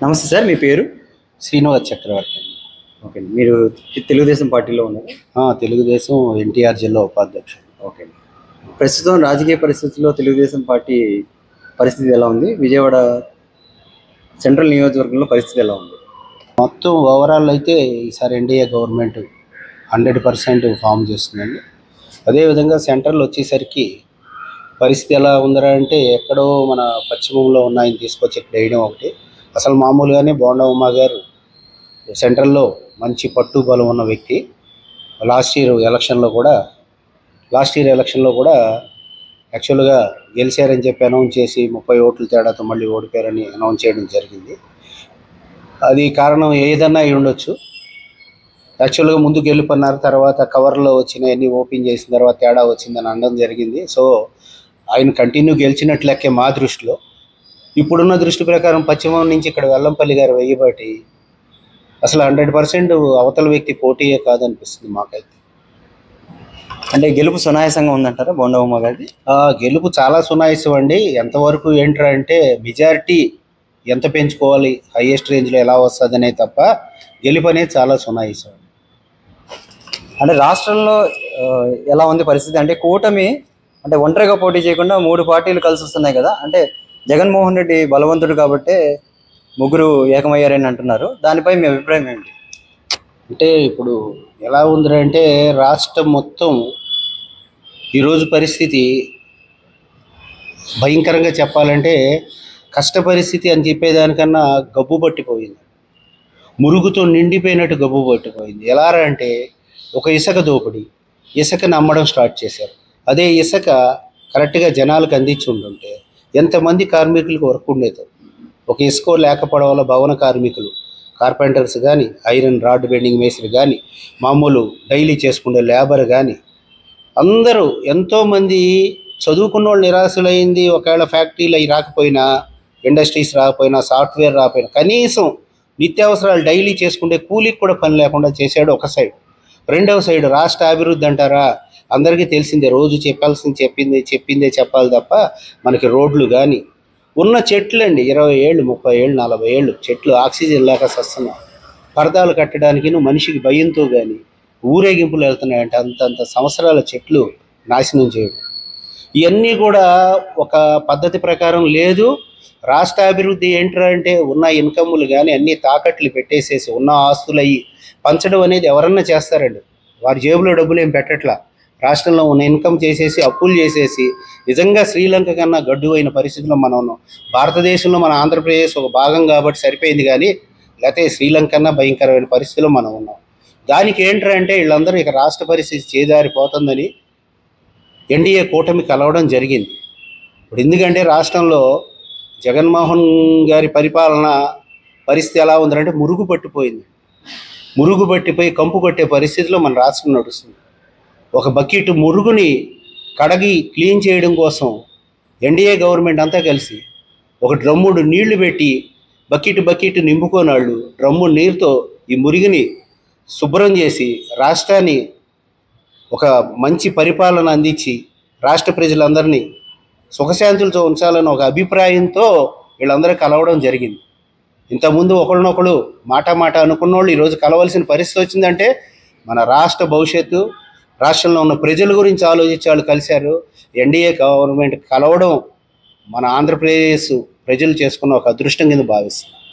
నమస్తే సార్, మీ పేరు? శ్రీనివాస్ చక్రవర్తి. ఓకే, మీరు తెలుగుదేశం పార్టీలో ఉన్నారు? తెలుగుదేశం ఎన్టీఆర్ జిల్లా ఉపాధ్యక్షుడు. ఓకే, ప్రస్తుతం రాజకీయ పరిస్థితుల్లో తెలుగుదేశం పార్టీ పరిస్థితి ఎలా ఉంది? విజయవాడ సెంట్రల్ నియోజకవర్గంలో పరిస్థితి ఎలా ఉంది? మొత్తం ఓవరాల్ అయితే ఈసారి ఎన్డీఏ గవర్నమెంట్ 100% ఫామ్ చేస్తుందండి. అదేవిధంగా సెంట్రల్ వచ్చేసరికి పరిస్థితి ఎలా ఉందరా అంటే, ఎక్కడో మన పశ్చిమంలో ఉన్న ఆయన తీసుకొచ్చి ఇక్కడ వేయడం ఒకటి. అసలు మామూలుగానే బోండా ఉమా గారు సెంట్రల్లో మంచి పట్టు బలం ఉన్న వ్యక్తి. లాస్ట్ ఇయర్ ఎలక్షన్లో కూడా యాక్చువల్గా గెలిచారని చెప్పి అనౌన్స్ చేసి 30 ఓట్ల తేడాతో మళ్ళీ ఓడిపోయారని అనౌన్స్ చేయడం జరిగింది. అది కారణం ఏదన్నా అయి ఉండొచ్చు. యాక్చువల్గా ముందు గెలుపన్నారు, తర్వాత కవర్లో వచ్చినాయన్నీ ఓపెన్ చేసిన తర్వాత తేడా వచ్చిందని అనడం జరిగింది. సో ఆయన కంటిన్యూ గెలిచినట్లు లెక్కే మా దృష్టిలో. ఇప్పుడున్న దృష్టి ప్రకారం పశ్చిమం నుంచి ఇక్కడ వెల్లంపల్లి గారు వెయ్యబాటి అసలు 100% అవతల వ్యక్తి పోటీయే కాదనిపిస్తుంది మాకైతే. అంటే గెలుపు సునాయాసంగా ఉందంటారా బోండా ఉమా గారిది? గెలుపు చాలా సునాయాసం అండి. ఎంతవరకు ఏంట్రా అంటే, మెజారిటీ ఎంత పెంచుకోవాలి, హైయెస్ట్ రేంజ్లో ఎలా వస్తుంది అనేది తప్ప గెలుపు అనేది చాలా సునాయాసం. అంటే రాష్ట్రంలో ఎలా ఉంది పరిస్థితి? అంటే కూటమి అంటే ఒంటరిగా పోటీ చేయకుండా 3 పార్టీలు కలిసి వస్తున్నాయి కదా. అంటే జగన్మోహన్ రెడ్డి బలవంతుడు కాబట్టే ముగ్గురు ఏకమయ్యారని అంటున్నారు. దానిపై మీ అభిప్రాయం ఏంటి? అంటే ఇప్పుడు ఎలా ఉందంటే, రాష్ట్రం మొత్తం ఈరోజు పరిస్థితి భయంకరంగా చెప్పాలంటే కష్ట పరిస్థితి అని చెప్పేదానికన్నా గబ్బు పట్టిపోయింది. మురుగుతో నిండిపోయినట్టు గబ్బు పట్టిపోయింది. ఎలా అంటే, ఒక ఇసుక దోపిడీ, ఇసుకని అమ్మడం స్టార్ట్ చేశారు. అదే ఇసుక కరెక్ట్గా జనాలకు అందించి ఉంటుంటే ఎంతమంది కార్మికులకు వర్క్ ఉండేది. ఒక ఇసుక లేకపోవడం వల్ల భవన కార్మికులు, కార్పెంటర్స్ కానీ, ఐరన్ రాడ్ బెండింగ్ మేస్త్రి కానీ, మామూలు డైలీ చేసుకునే లేబర్ కానీ అందరూ ఎంతోమంది చదువుకున్న వాళ్ళు నిరాశలైంది. ఒకవేళ ఫ్యాక్టరీలు అవి రాకపోయినా, ఇండస్ట్రీస్ రాకపోయినా, సాఫ్ట్వేర్ రాకపోయినా, కనీసం నిత్యావసరాలు డైలీ చేసుకుంటే కూలీకి కూడా పని లేకుండా చేశాడు ఒక సైడ్. రెండవ సైడ్ రాష్ట్ర అభివృద్ధి అంటారా, అందరికీ తెలిసిందే. రోజు చెప్పిందే చెప్పాలి తప్ప మనకి రోడ్లు కానీ, ఉన్న చెట్లు అండి 20 ఏళ్ళు 30 ఏళ్ళు 40 ఏళ్ళు చెట్లు ఆక్సిజన్ లేక సస్తున్నాం. పరదాలు కట్టడానికి మనిషికి భయంతో కానీ ఊరేగింపులు వెళ్తున్నాయంటే అంతంత సంవత్సరాల చెట్లు నాశనం చేయడం, ఇవన్నీ కూడా ఒక పద్ధతి ప్రకారం లేదు. రాష్ట్ర అభివృద్ధి ఏంటంటే అంటే, ఉన్న ఇన్కమ్లు కానీ అన్నీ తాకట్లు పెట్టేసేసి ఉన్న ఆస్తులు అయ్యి పంచడం అనేది ఎవరన్నా చేస్తారండి. వారి జేబులో డబ్బులు ఏం పెట్టట్లా. రాష్ట్రంలో ఉన్న ఇన్కమ్ చేసేసి అప్పులు చేసేసి నిజంగా శ్రీలంక కన్నా గడ్డు అయిన పరిస్థితిలో మనం ఉన్నాం. భారతదేశంలో మన ఆంధ్రప్రదేశ్ ఒక భాగం కాబట్టి సరిపోయింది, కానీ లేకపోతే శ్రీలంక కన్నా భయంకరమైన పరిస్థితిలో మనం ఉన్నాం. దానికి ఏంటంటే, వీళ్ళందరూ ఇక రాష్ట్ర పరిస్థితి చేజారిపోతుందని ఎన్డీఏ కూటమి కలవడం జరిగింది. ఇప్పుడు ఎందుకంటే రాష్ట్రంలో జగన్మోహన్ గారి పరిపాలన పరిస్థితి ఎలా ఉందంటే, మురుగు పట్టిపోయి కంపు కొట్టే పరిస్థితిలో మన రాష్ట్రం నడుస్తుంది. ఒక బకెట్ మురుగుని కడిగి క్లీన్ చేయడం కోసం ఎన్డీఏ గవర్నమెంట్ అంతా కలిసి ఒక డ్రమ్ముడు నీళ్లు పెట్టి బకెట్ నింపుకోనాళ్ళు డ్రమ్ము నీరుతో ఈ మురుగుని శుభ్రం చేసి రాష్ట్రాన్ని ఒక మంచి పరిపాలన అందించి రాష్ట్ర ప్రజలందరినీ సుఖశాంతులతో ఉంచాలని ఒక అభిప్రాయంతో వీళ్ళందరూ కలవడం జరిగింది. ఇంతకుముందు ఒకళ్ళనొకళ్ళు మాట అనుకున్న వాళ్ళు ఈరోజు కలవాల్సిన పరిస్థితి వచ్చిందంటే, మన రాష్ట్ర భవిష్యత్తు, రాష్ట్రంలో ఉన్న ప్రజల గురించి ఆలోచించి వాళ్ళు కలిశారు. ఎన్డీఏ గవర్నమెంట్ కలవడం మన ఆంధ్రప్రదేశ్ ప్రజలు చేసుకున్న ఒక అదృష్టం కింద భావిస్తారు.